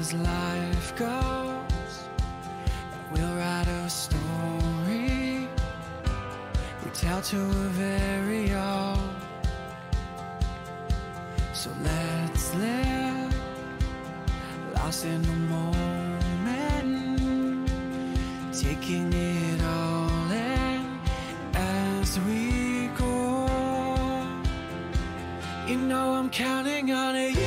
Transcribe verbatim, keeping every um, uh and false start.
as life goes, we'll write a story we tell to a very own. So let's live, lost in the moment, taking it all in as we go. You know I'm counting on it.